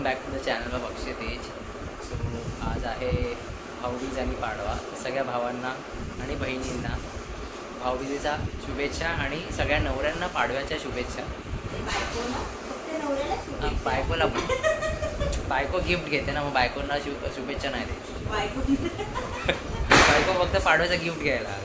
Back to the channel of Akshay Tej. So आज आहे भाऊबीज आणि पाडवा. सगळ्या भावांना आणि बहिणींना भाऊबीजेच्या शुभेच्छा आणि सगळ्या नवऱ्यांना पाडव्याच्या शुभेच्छा. बायकोला पण बायको गिफ्ट घेते ना, मग बायकोंना शुभेच्छा नाही देत. बायको फक्त पाडव्याचा गिफ्ट घ्यायला.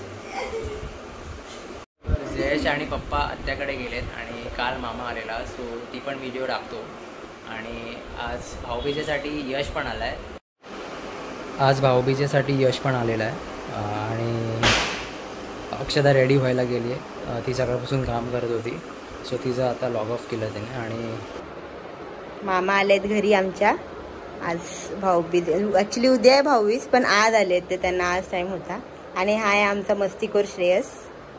जयेश आणि पप्पा आत्याकडे गेलेत आणि काल मामा आलेला, सो ती पण व्हिडिओ टाकतो. आणि आज भाऊबीजेसाठी यश पण आला आहे. आज भाऊबीजेसाठी यश पण आलेला आहे आणि अक्षदा रेडी व्हायला गेली आहे. ती सकाळपासून काम करत होती, सो तिचं आता लॉग ऑफ केलं त्याने. आणि मामा आलेत घरी आमच्या. आज भाऊबीज, ॲक्च्युली उद्या आहे भाऊबीज, पण आज आलेत ते, त्यांना आज टाईम होता. आणि हा आहे आमचा मस्तीखोर श्रेयस.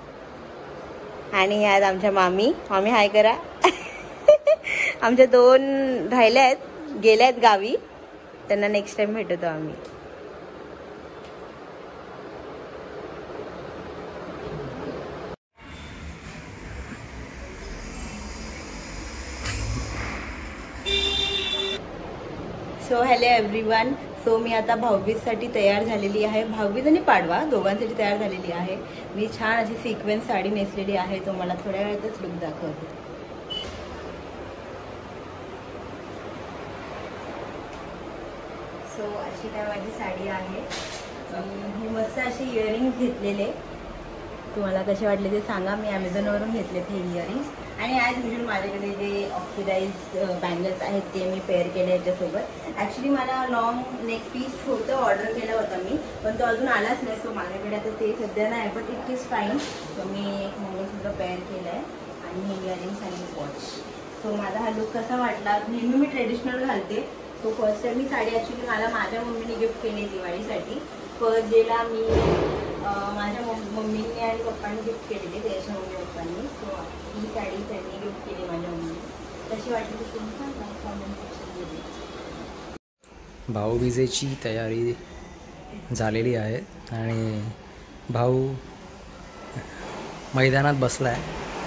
आणि आज आमच्या मामी हाय करा. आमच्या 2 राहिल्या आहेत, गेल्या आहेत गावी. त्यांना नेक्स्ट टाइम भेटतो आम्ही. So hello everyone. सो मी आता भाऊबीजसाठी तयार झालेली आहे. भाऊबीज आणि पाडवा दोघांसाठी तयार झालेली आहे. मी छान अशी सिक्वेन्स साडी नेसलेली आहे. तो मला थोड्या वेळातच लुक दाखवते. सो अशी काय माझी साडी आहे. मी मस्त असे इयरिंग्स घेतलेले. तुम्हाला कसे वाटले ते सांगा. मी ॲमेझॉनवरून घेतलेत हे इयरिंग्स. आणि ॲज युजल माझ्याकडे जे ऑक्सिडाइज बँगल्स आहेत ते मी पेअर केले याच्यासोबत. ॲक्च्युली मला लॉंग नेक पीस होतं, ऑर्डर केला होता मी, पण तो अजून आलाच नाही. सो माझ्याकडे आता ते सध्या नाही, but it is fine. So मी एक मंगळसूत्र पेअर केलं आहे आणि हे इयरिंग्स आणि वॉच. सो माझा हा लुक कसा वाटला? नेहमी मी ट्रेडिशनल घालते. सो फर्स्ट टाइम मी साडी ॲक्च्युली मला माझ्या मम्मीने गिफ्ट केली दिवाळीसाठी. फर्स्ट डेला मी माझ्या मम्मीने आणि पप्पांनी गिफ्ट केलेली, त्याच्या मम्मी पप्पांनी. सो ही साडी त्यांनी गिफ्ट केली माझ्या मम्मीने. कशी वाटली ती तुम्ही सांगा कॉमेंट सेक्शनमध्ये. भाऊबीजेची तयारी झालेली आहे आणि भाऊ मैदानात बसला आहे.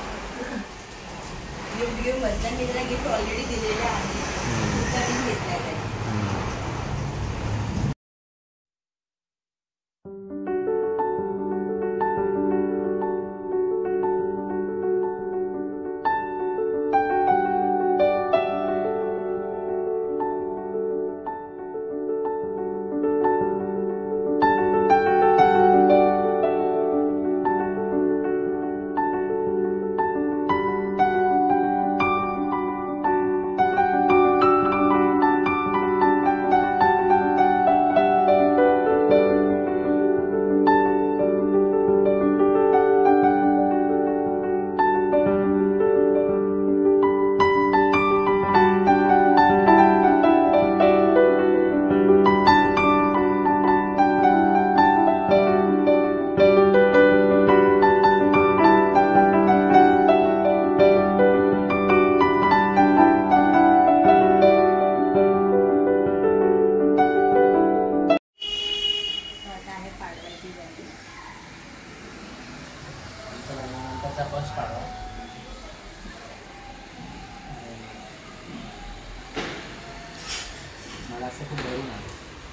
गिफ्ट ऑलरेडी दिलेलं आहे. मला असं खूप बरं नाही.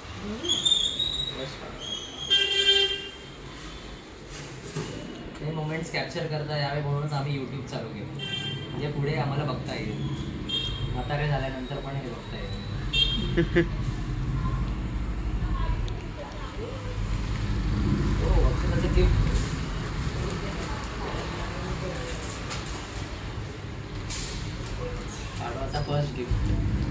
ते मोमेंट्स कॅप्चर करता यावे म्हणूनच आम्ही यूट्यूब चालू केलं, म्हणजे पुढे आम्हाला बघता येईल. म्हातारे झाल्यानंतर पण हे बघता येईल. हो, अक्षराचं गिफ्ट. पाडवाचा फर्स्ट गिफ्ट.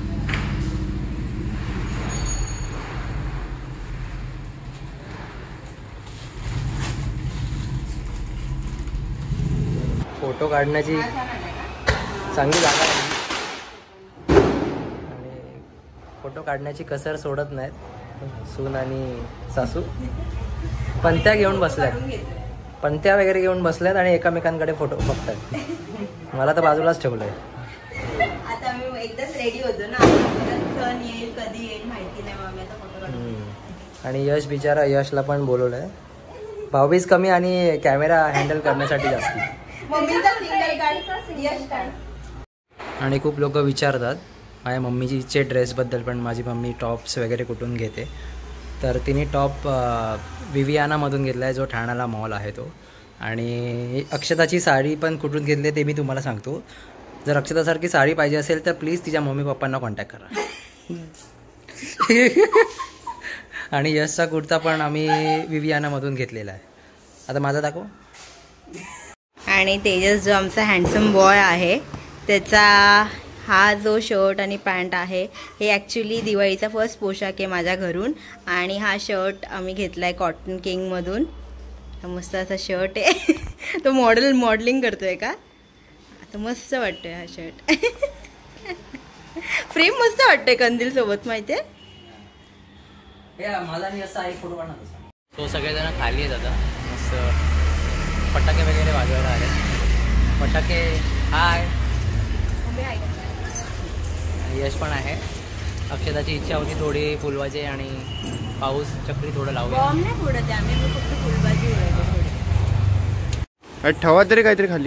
फोटो काढण्याची चांगली जागा आहे आणि फोटो काढण्याची कसर सोडत नाहीत सून आणि सासू. पंत्या घेऊन बसल्यात, पंत्या वगैरे घेऊन बसल्यात आणि एकमेकांकडे फोटो बघतात. मला तर बाजूलाच ठेवलंय. आता मी एकदाच रेडी होतो ना, सण येईल कधी येईल माहिती नाही. मग आता फोटो काढतो. आणि यश बिचारा, यशला पण बोलवलंय. भाऊबीज कमी आणि कॅमेरा हँडल करण्यासाठी जास्त. मम्मीचा सिंगल कार्ड, यश कार्ड. आणि खूप लोक विचारतात माझ्या मम्मीचे ड्रेसबद्दल पण, माझी मम्मी टॉप्स वगैरे कुठून घेते, तर तिने टॉप विवियानामधून घेतला आहे, जो ठाण्याला मॉल आहे तो. आणि अक्षताची साडी पण कुठून घेतली ते मी तुम्हाला सांगतो. जर अक्षतासारखी साडी पाहिजे असेल तर प्लीज तिच्या मम्मी पप्पांना कॉन्टॅक्ट करा. आणि यशचा कुर्ता पण आम्ही विवियानामधून घेतलेला आहे. आता माझा दाखव. आणि तेजस जो आमचा हँडसम बॉय आहे त्याचा हा जो शर्ट आणि पॅन्ट आहे हे ॲक्च्युली दिवाळीचा फर्स्ट पोशाख आहे माझ्या घरून. आणि हा शर्ट आम्ही घेतला आहे कॉटन किंगमधून. मस्त असा शर्ट आहे. तो मॉडेलिंग करतोय का? आता मस्त वाटतोय हा शर्ट. फ्रेम मस्त वाटतंय कंदील सोबत, माहिती आहे. माझा असा एक फोटो काढणार. तो सगळेजण खाली आहेत आता, मस्त फटाके वगैरे वाजवायला आले. फटाके हाय. यश पण आहे. अक्षताची इच्छा होती थोडी फुलबाजी आणि पाऊस चक्री थोडं लावूया. बॉम्ब नाही फोडत आहे आम्ही, फक्त फुलबाजी उडवतो थोडी. ठेवा तरी काहीतरी खाली.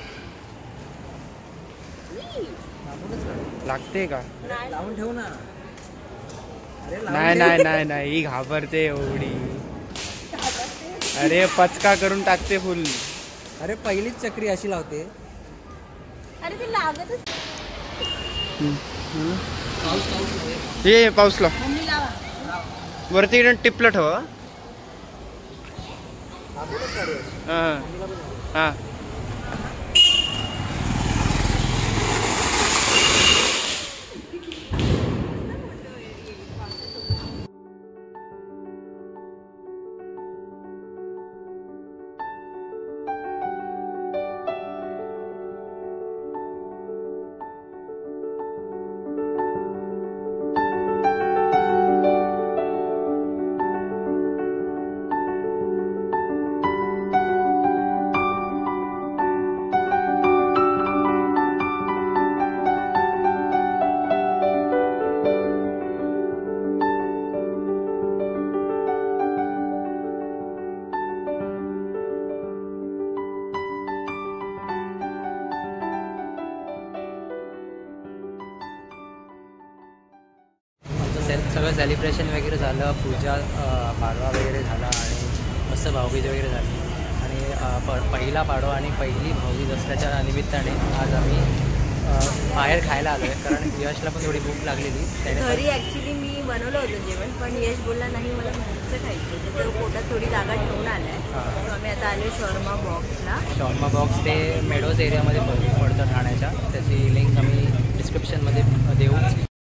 लागते का? लावून ठेवू ना. नाही नाही नाही नाही, ही घाबरते एवढी. अरे पचका करून टाकते फुल. अरे पहिलीच चक्री अशी लावते. अरे ते लागतच. ये पाऊसला मम्मी लावा. वरती टिपलं ठेवा. हां हां. सगळं सेलिब्रेशन वगैरे झालं, पूजा पाडवा वगैरे झाला आणि मस्त भाऊबीज वगैरे झाली. आणि पहिला पाडवा आणि पहिली भाऊबीज असल्याच्या निमित्ताने आज आम्ही बाहेर खायला आलो आहे. कारण यशला पण थोडी भूक लागलेली. घरी ॲक्च्युली मी बनवलं होतं जेवण, पण यश बोलला नाही मला बाहेरचं खायचं, तर पोटात थोडी जागा ठेवून आला आहे. आम्ही आता आलो शॉर्मा बॉक्सला. शॉर्मा बॉक्स ते मेडोज एरियामध्ये पडतं ठाण्याच्या. त्याची लिंक आम्ही डिस्क्रिप्शनमध्ये देऊ.